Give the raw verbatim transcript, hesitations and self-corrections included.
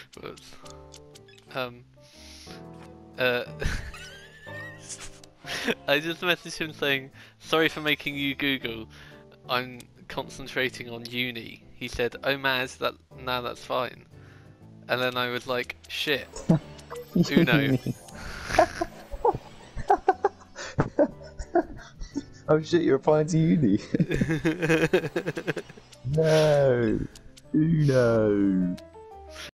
But, um, uh, I just messaged him saying, sorry for making you Google. I'm concentrating on uni. He said, oh Maz, that, nah, that's fine. And then I was like, shit. Uno. Oh shit, you're applying to uni. No. Uno.